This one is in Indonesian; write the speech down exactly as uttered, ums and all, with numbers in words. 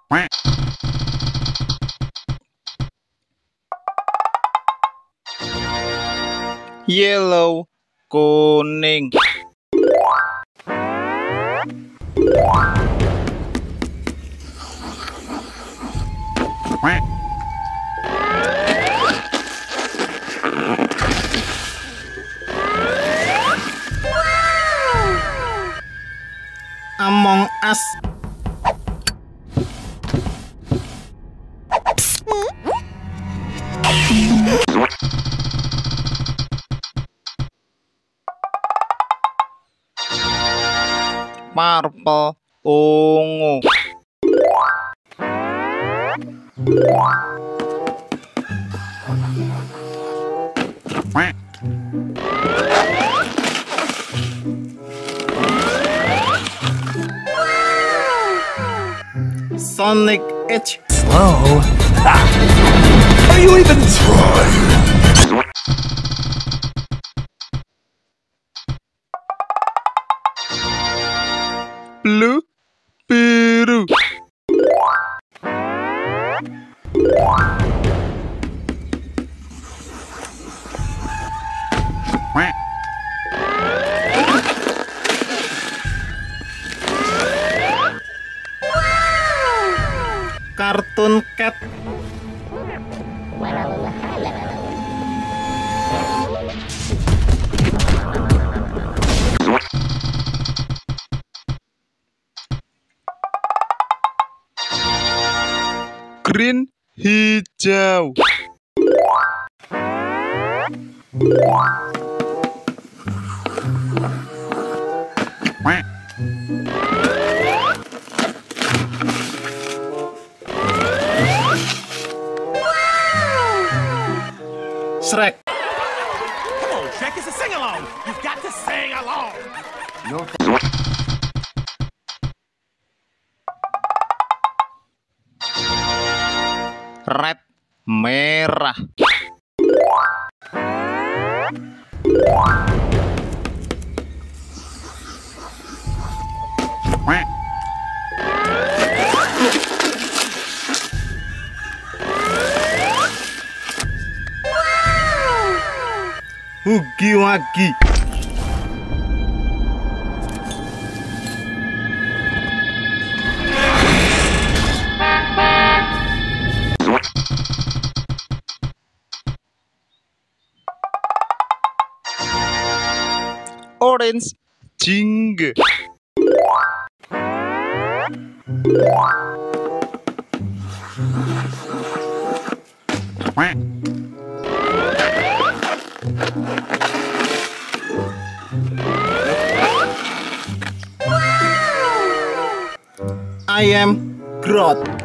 Yellow, kuning. Among Us. Purple, ungu. Sonic Edge. Slow? Ah. Are you even trying? Blue, biru. Kartun Cat. Green, hijau. Shrek. Come on, Shrek, it's a sing-along. You've got to sing along. No. Red, merah. Hugi Wagi. Orange, jingga. I am Groot.